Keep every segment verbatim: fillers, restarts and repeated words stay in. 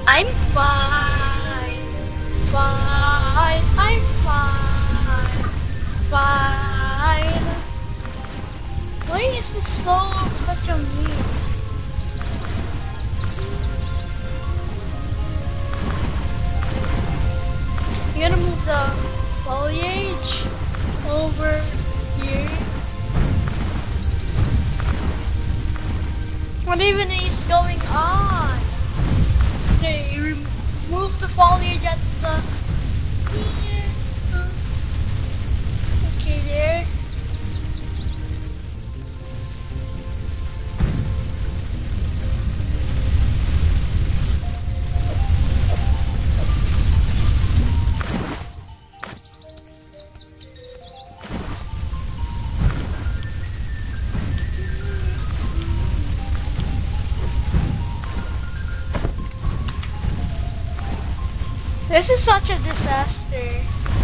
I'm fine. Fine. I'm fine. Fine. Why is this so such a meme? You're gonna move the foliage over here. What even is going on? Okay, remove the foliage at the... Okay, there. This is such a disaster.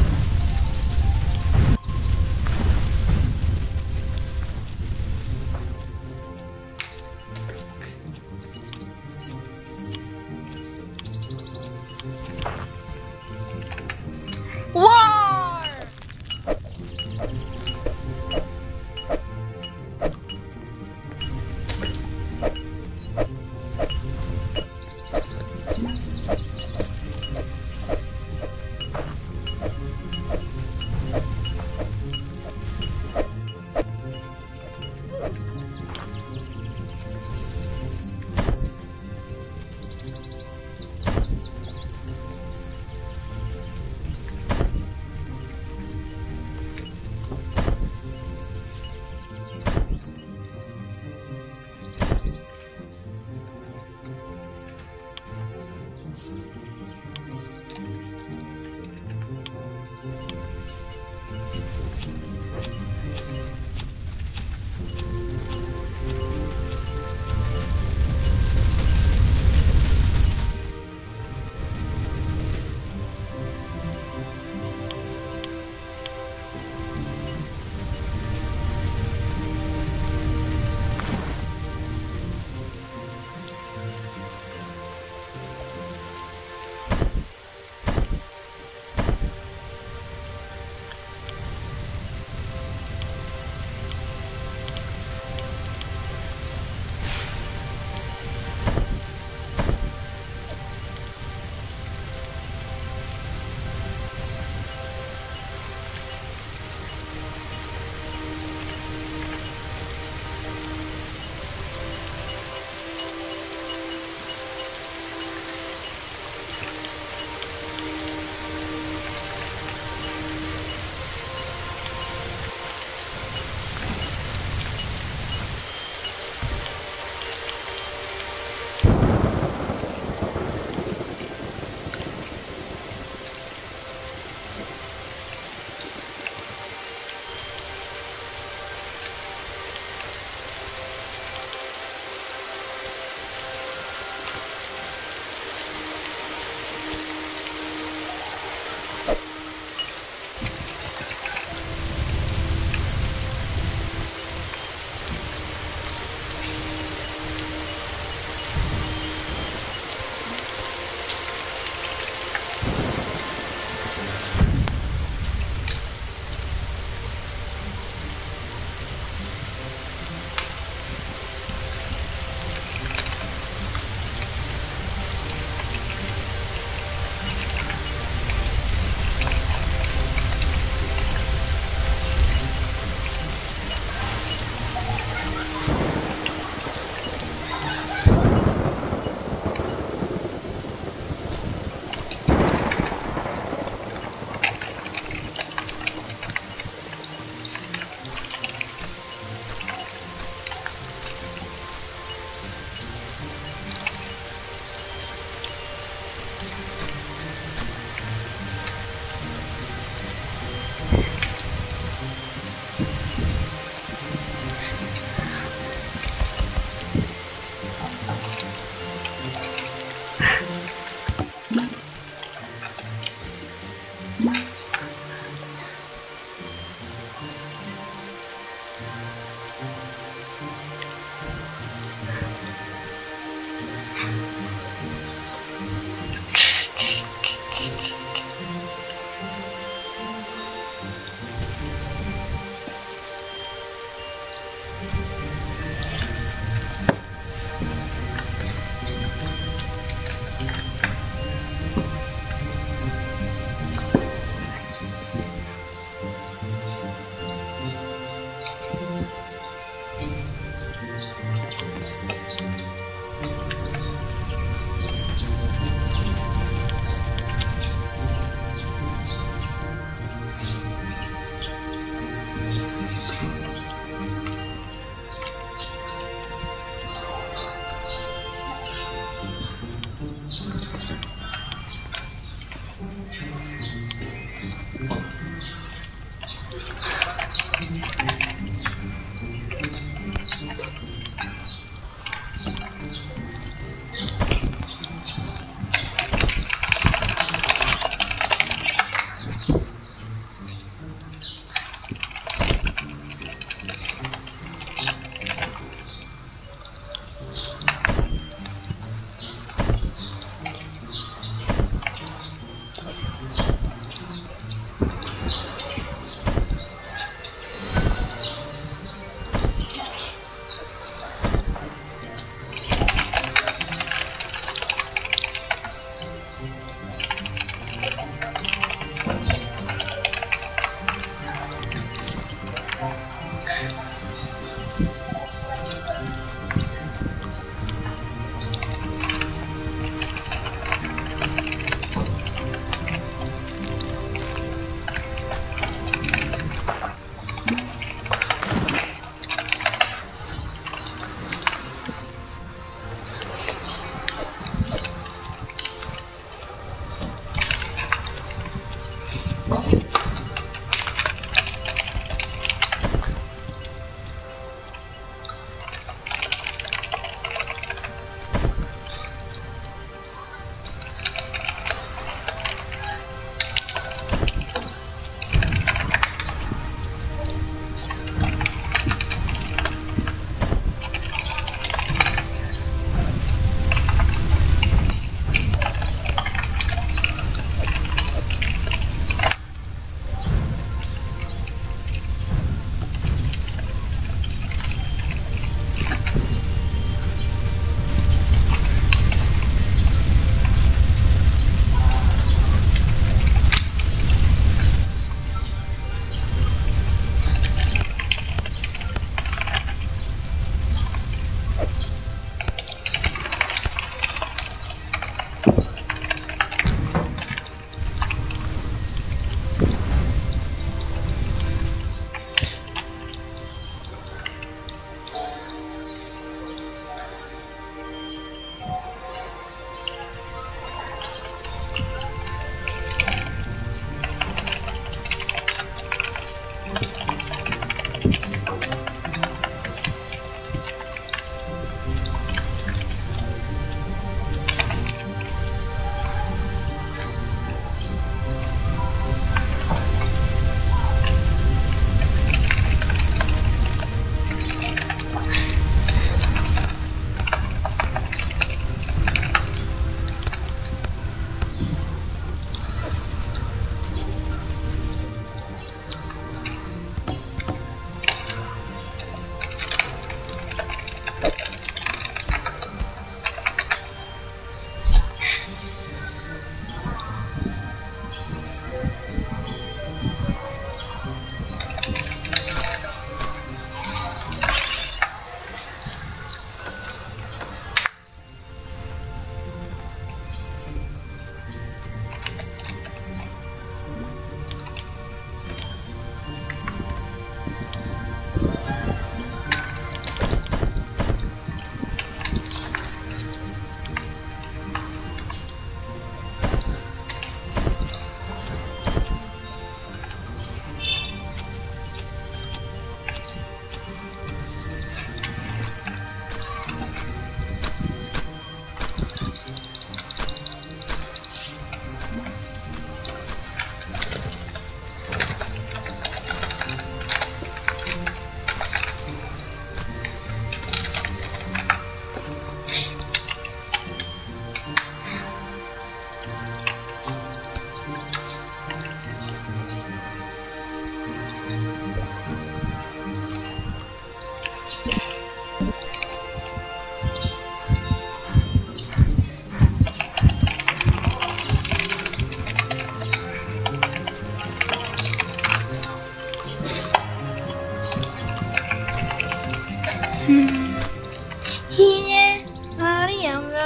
War!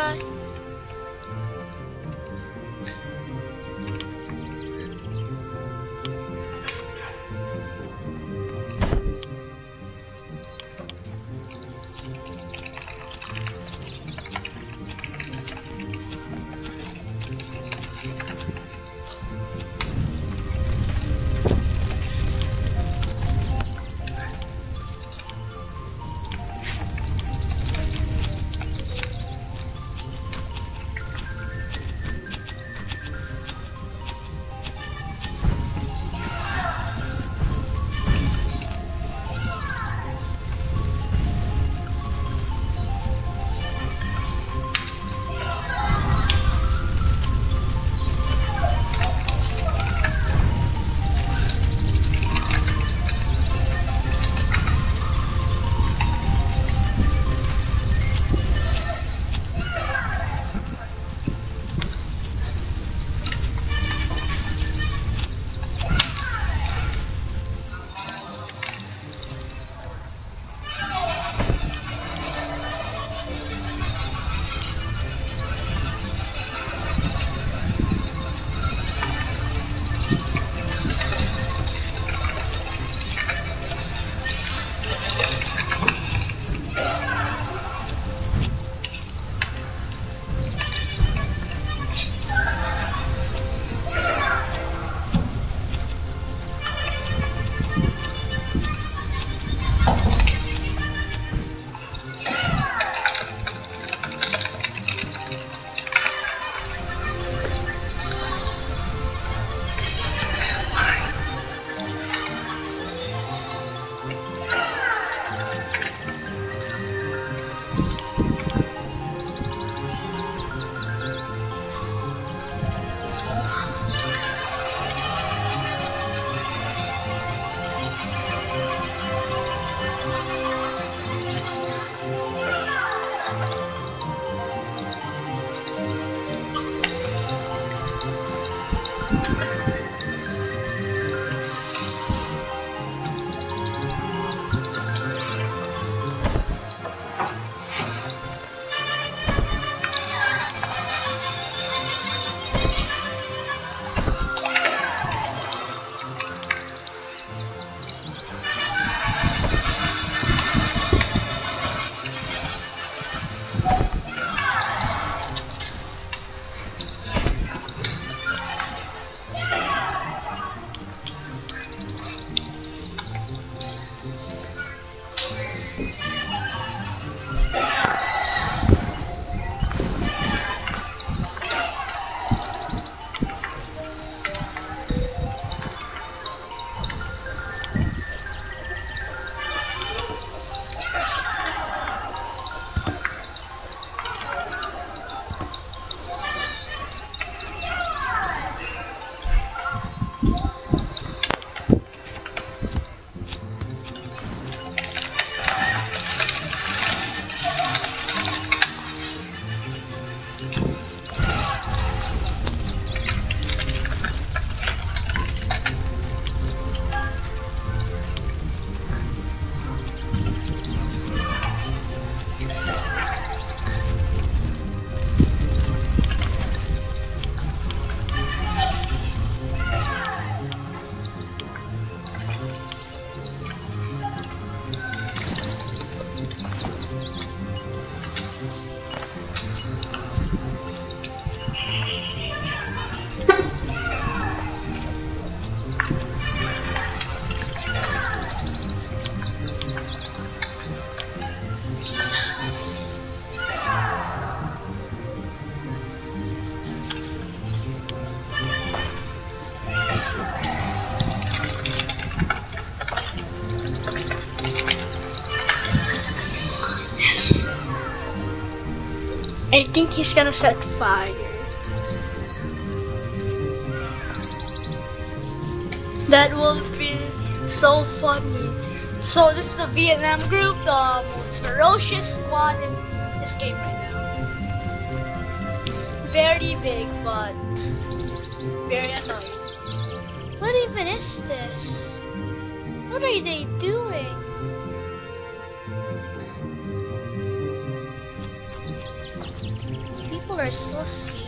Bye. I think he's gonna set fire. That will be so funny. So this is the Vietnam group, the most ferocious squad in this game right now. Very big, but very annoying. What even is this? What are they doing? people are saucy.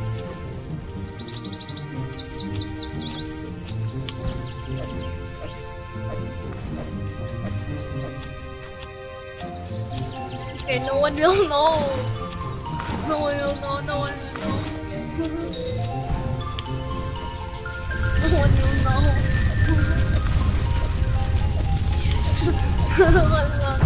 Okay, no one will know. No one will know, no one will know. No one will know. No one will know.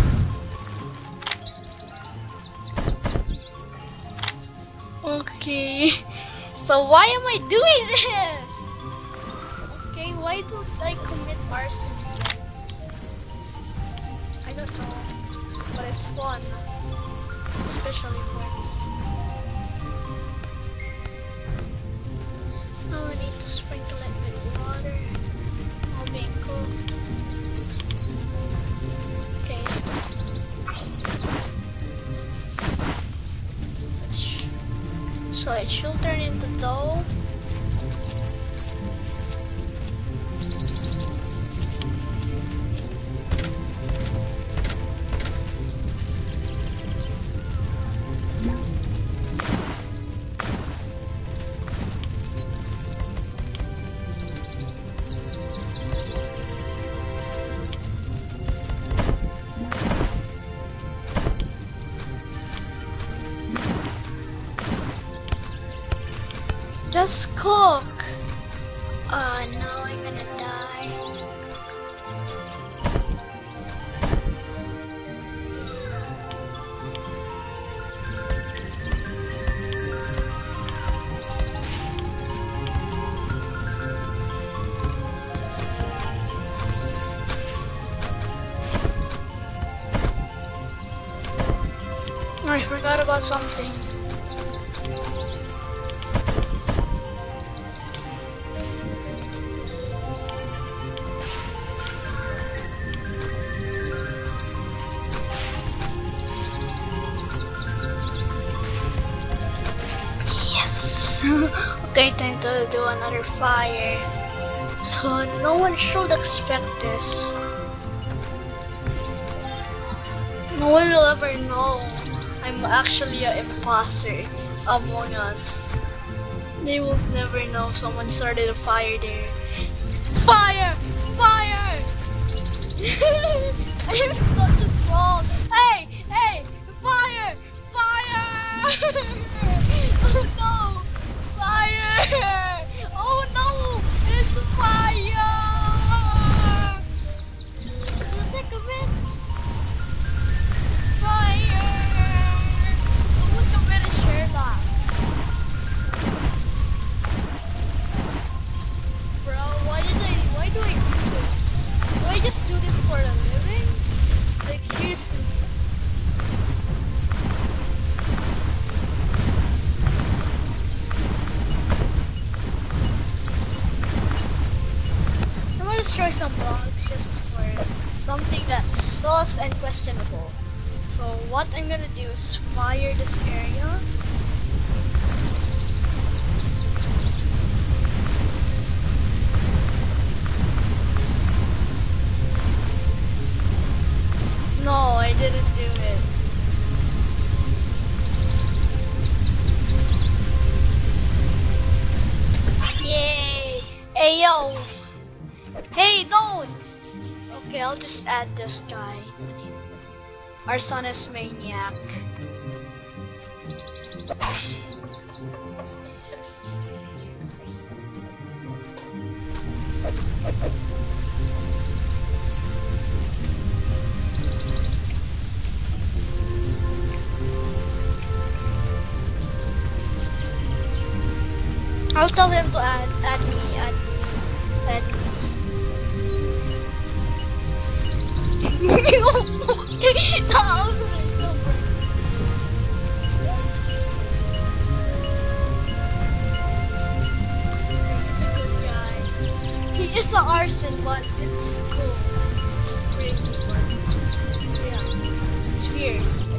Okay, so why am I doing this? Okay, why don't I commit arson? I don't know, but it's fun, especially for me. Now I need to sprinkle it with water. I'll make cooked. Okay. So it should turn into dough. Just cook. Oh no, I'm gonna die. Oh, I forgot about something. Okay, time to do another fire. So no one should expect this. No one will ever know I'm actually an imposter among us. They will never know someone started a fire there. Fire! Fire! I am such a troll. Hey! Hey! Fire! Fire! Oh no! Fire! Oh no! It's fire! Take a minute. Fire! Who's the better Sherlock? Bro, why did I? Why do I do this? Do I just do this for a living? Like seriously? Destroy some blocks just for something that's sus and questionable. So what I'm gonna do is fire this area. No, I didn't do it. Yay! Hey yo! Hey, don't! Okay, I'll just add this guy. Our son is maniac. I'll tell him to add, add me, add me, add me. He is the arson, but it's cool. It's crazy, but yeah, it's weird.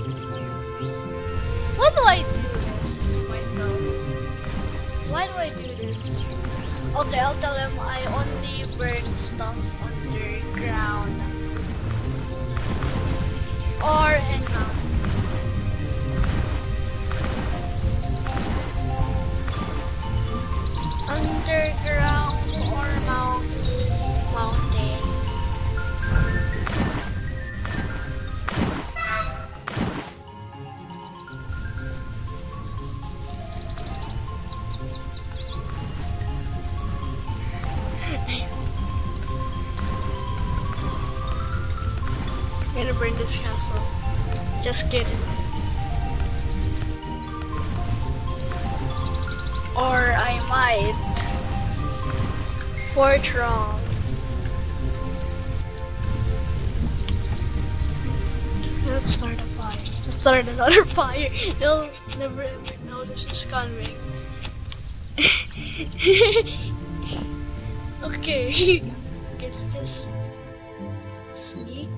Why do I do this to myself? Why do I do this? Okay, I'll tell him I only burn stuff underground. Or in mountain. burn this castle. Just kidding. Or I might. Fourth wrong. Let's start a fire. Let's start another fire. You'll never ever know this is coming. Okay. Let's just sneak.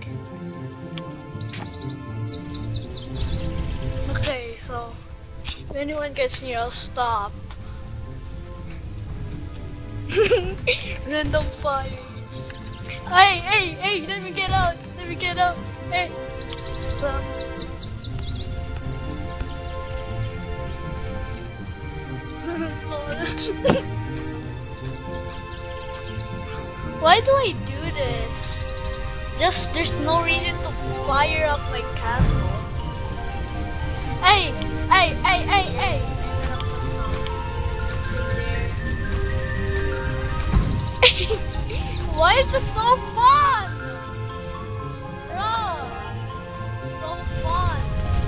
Okay, so if anyone gets near, I'll stop. Random fires. Hey, hey, hey, let me get out. Let me get out. Hey. Stop. Why do I do this? Just, there's no reason to fire up my castle. Hey, hey, hey, hey, hey. Why is this so fun? Bro, so fun.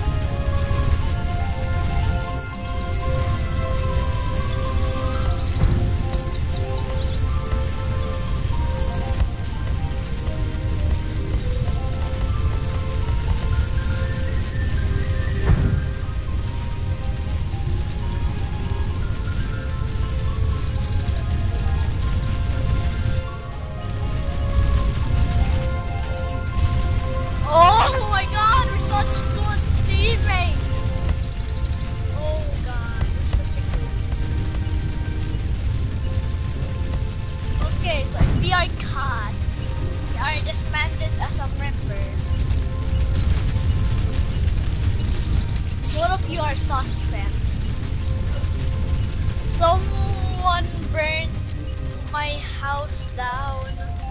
Someone burned my house down.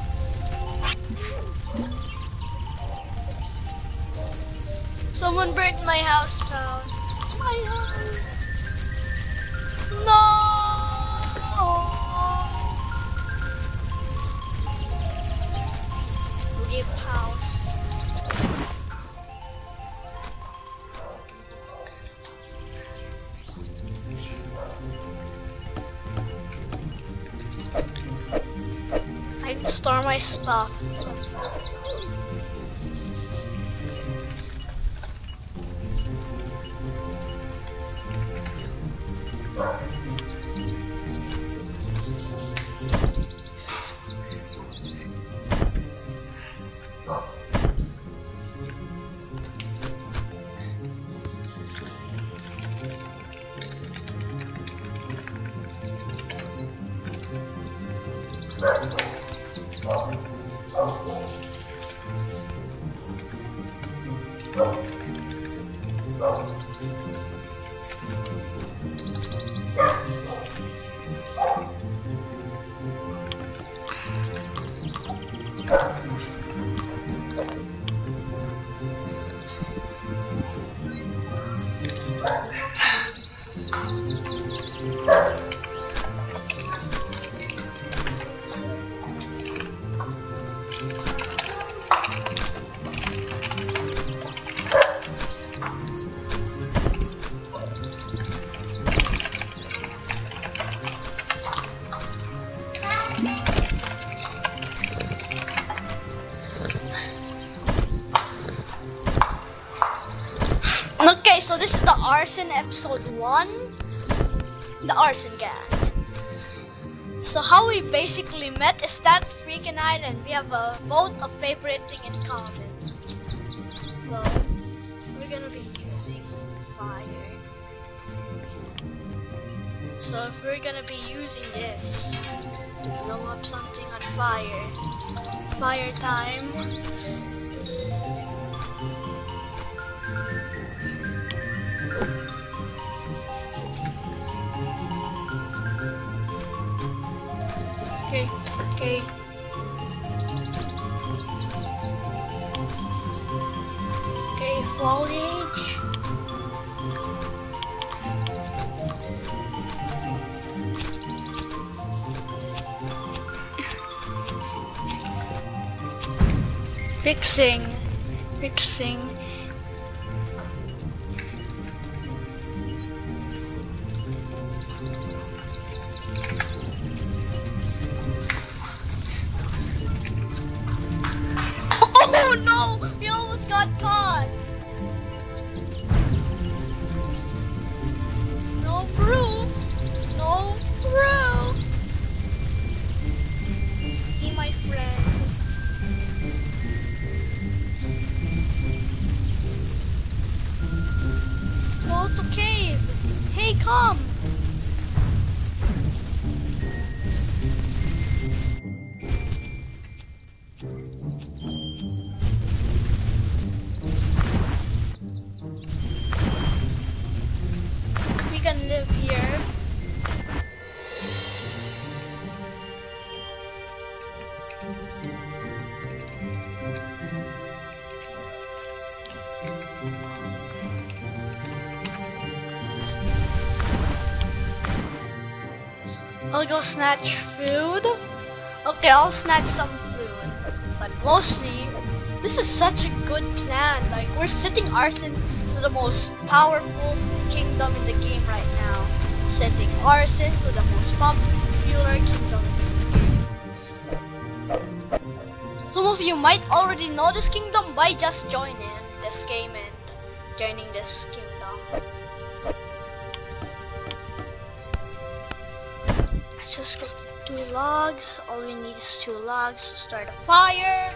Someone burnt my house down. My house. No. Leave house. I can store my stuff. Okay, so this is the arson episode one, the arson gas. So how we basically met is that freaking island. We have a both a favorite thing in common. So we're gonna be using fire. So if we're gonna be using this to blow up something on fire, fire time. Okay, okay. Okay, foliage. Fixing Fixing. Oh no! We almost got caught! No brew! No brew! Hey my friend. Go to cave! Hey, come! We can live here. I'll go snatch food. Okay, I'll snatch some food. But mostly, this is such a good plan. Like, we're setting arson to the most powerful kingdom in the game right now. Setting arson to the most popular kingdom in the game. Some of you might already know this kingdom by just joining this game and joining this kingdom. Just get two logs. All we need is two logs to start a fire.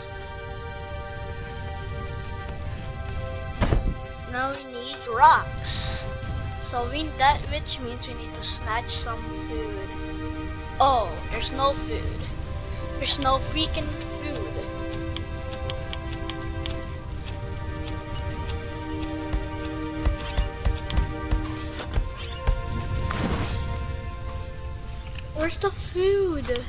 Now we need rocks. So we that which means we need to snatch some food. Oh, there's no food. There's no freaking food. Where's the food?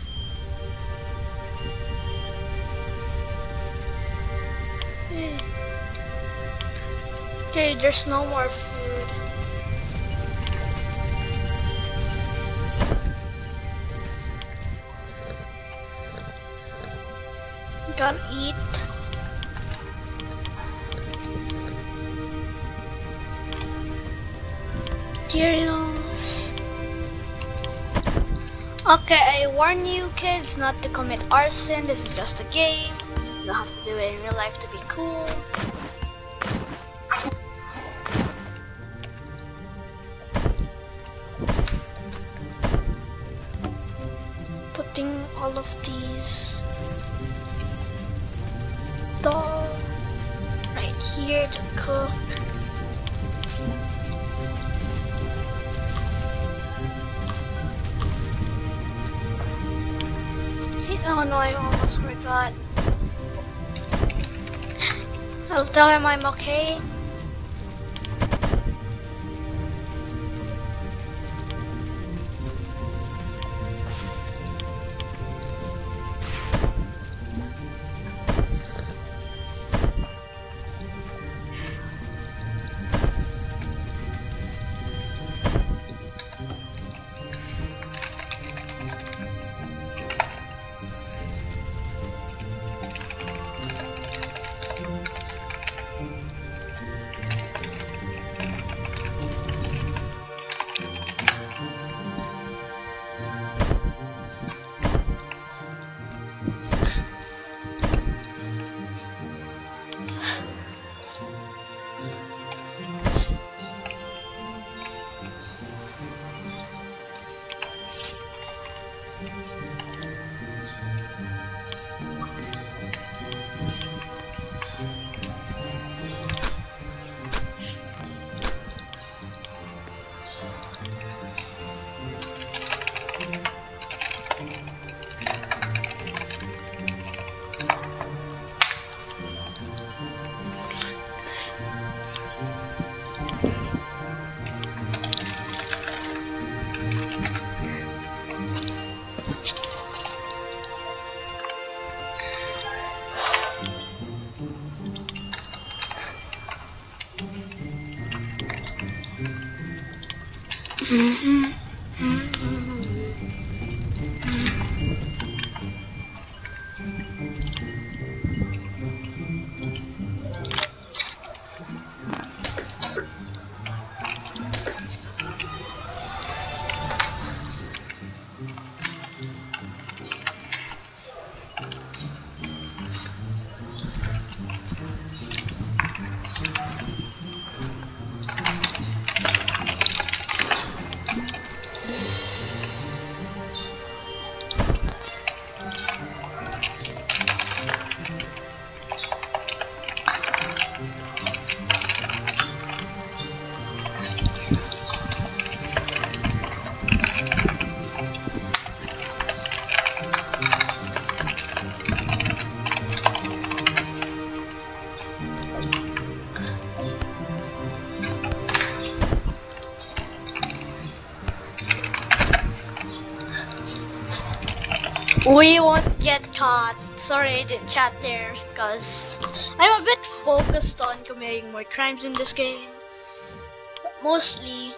Okay, there's no more food. Gotta eat. Materials. Okay, I warn you kids not to commit arson. This is just a game. You don't have to do it in real life to be cool. Putting all of these dough right here to cook. Oh no, I almost forgot. I'll tell him I'm okay. Mm-hmm. Mm-hmm. We won't get caught. Sorry I didn't chat there because I'm a bit focused on committing more crimes in this game. But mostly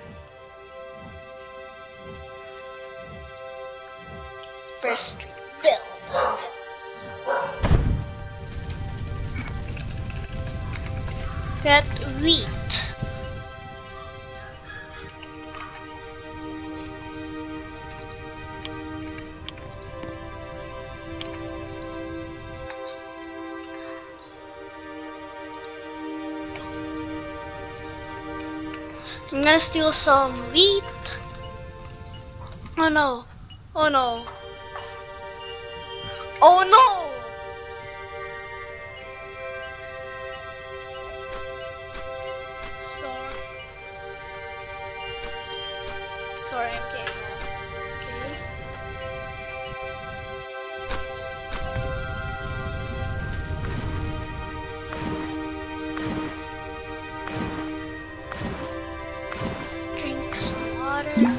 First Street build. Get wheat. I'm gonna steal some wheat. Oh no. Oh no. Oh no! Sorry. Sorry, I'm getting that. Okay. Drink some water.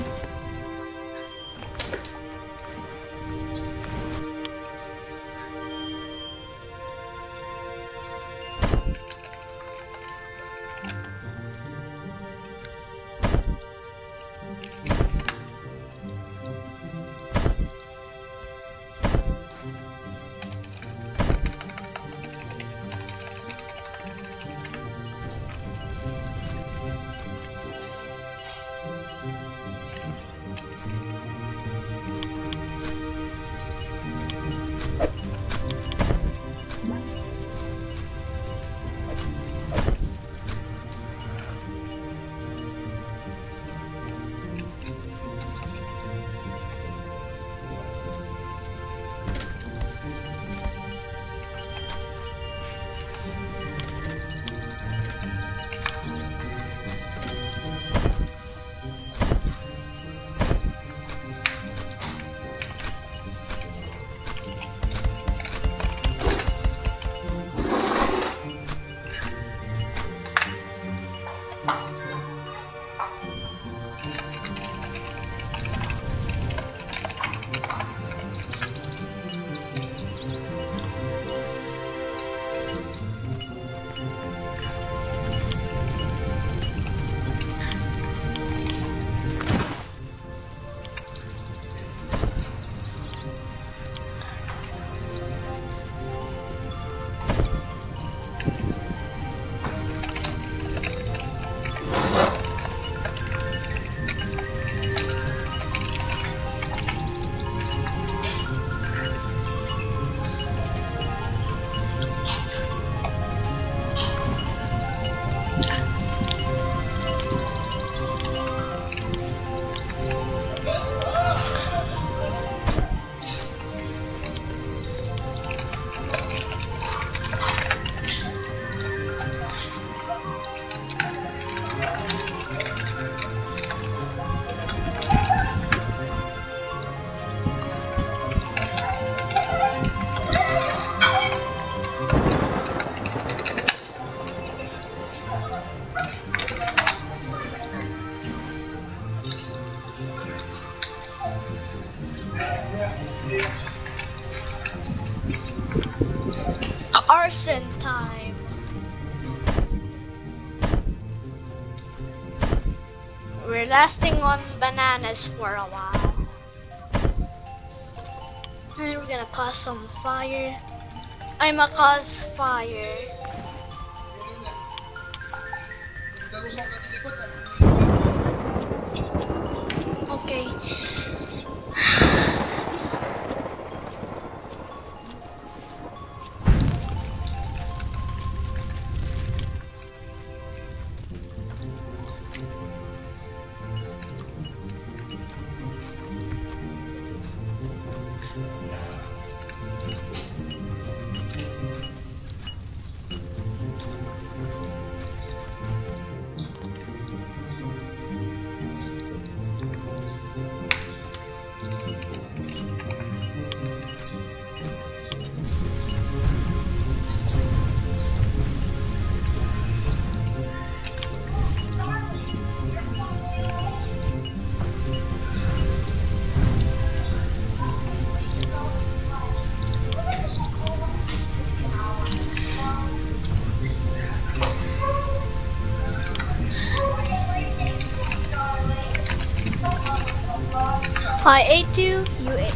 Arson time. We're lasting on bananas for a while. And we're gonna cause some fire. I'm a cause fire. Okay. I A two, you A.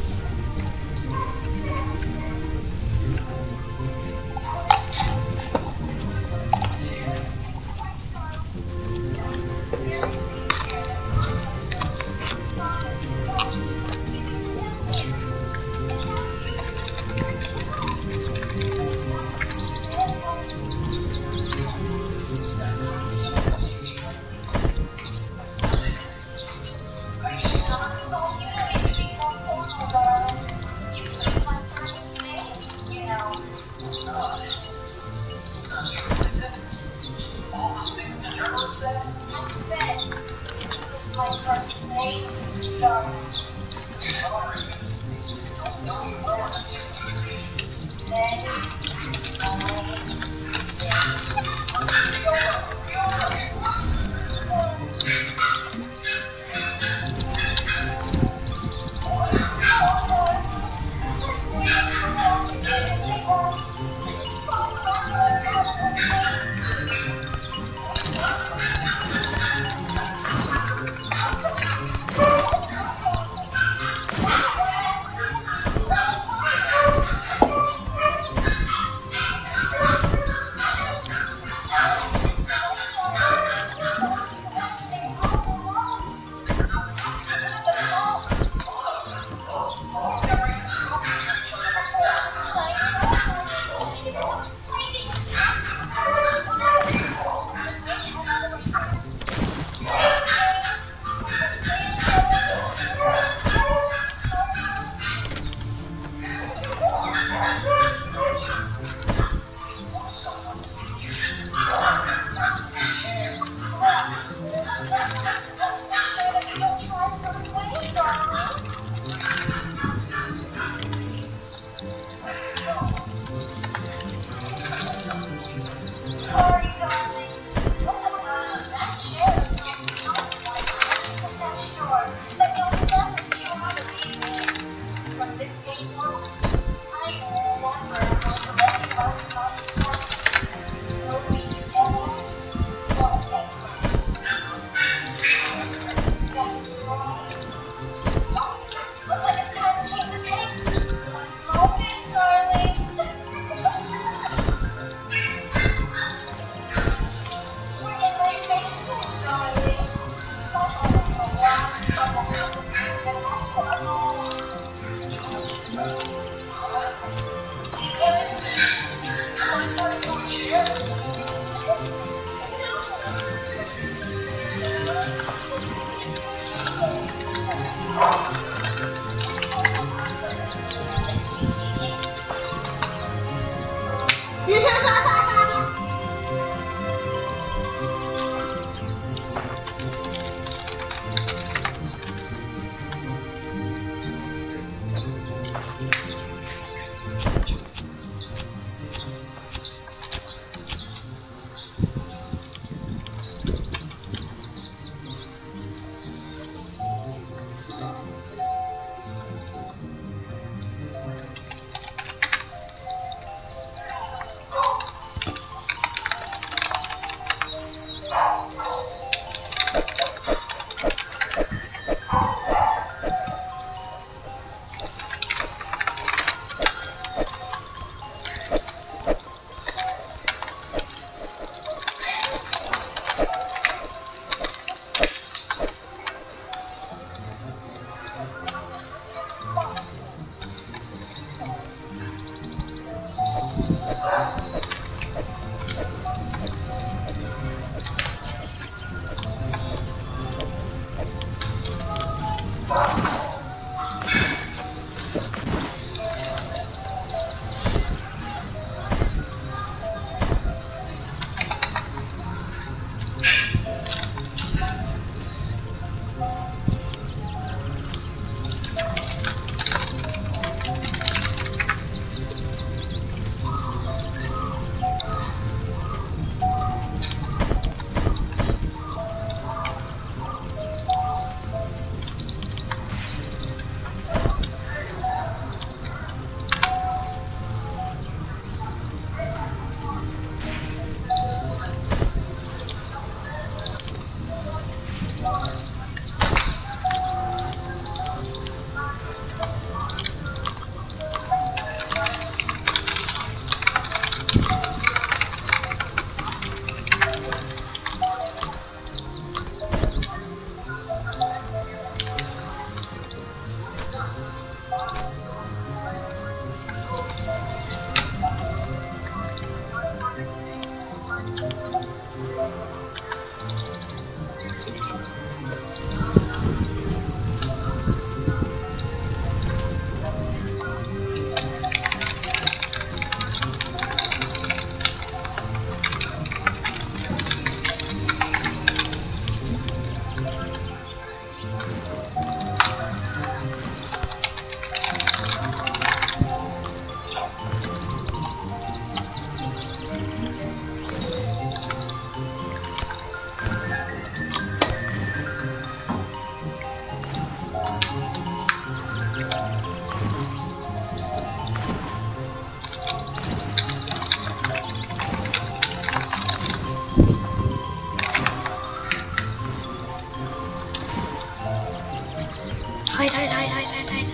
Hide, hide, hide, hide, hide, hide.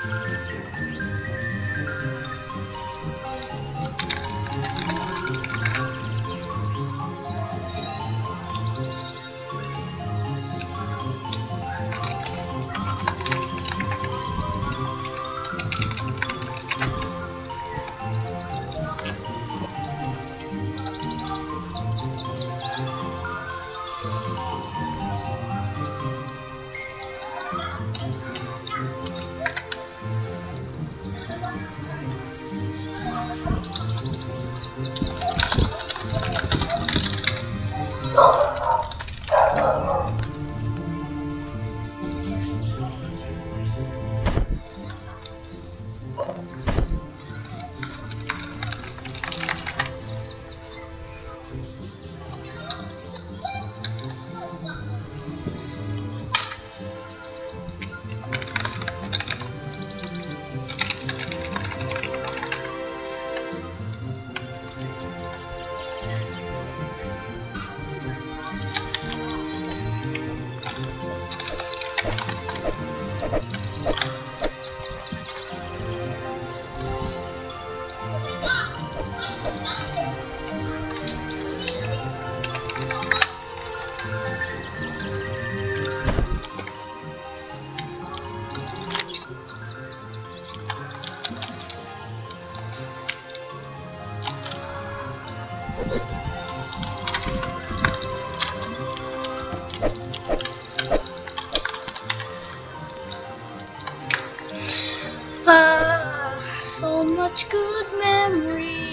Ah, so much good memories.